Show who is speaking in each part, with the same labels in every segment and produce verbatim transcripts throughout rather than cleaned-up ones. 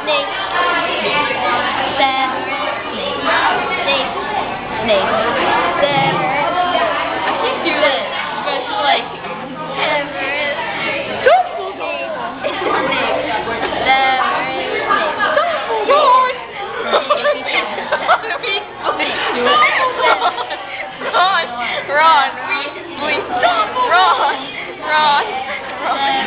Speaker 1: snake, seven, snake, snake, snake, seven. I can't do this, but it's like seven, snake, snake, Ron, Ron, we, we, Ron, Ron, Ron.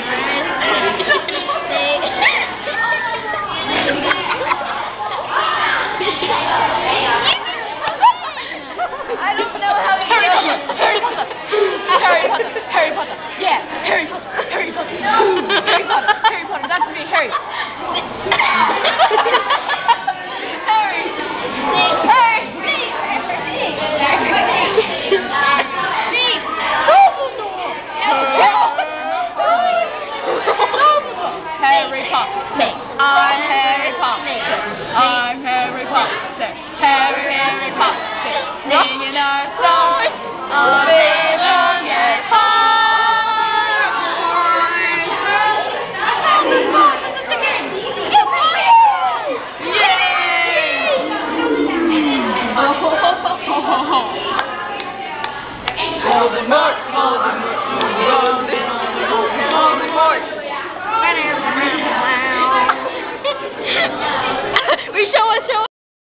Speaker 1: I don't know how to Harry Potter, Harry Potter, Harry Potter, Harry Potter, yeah, Harry Potter, Harry Potter, Harry Potter, Harry Potter, that's me, Harry. Harry, Harry, Harry Potter. I'm Harry Potter. I'm Harry Potter. Harry, Harry Potter. Singing our song.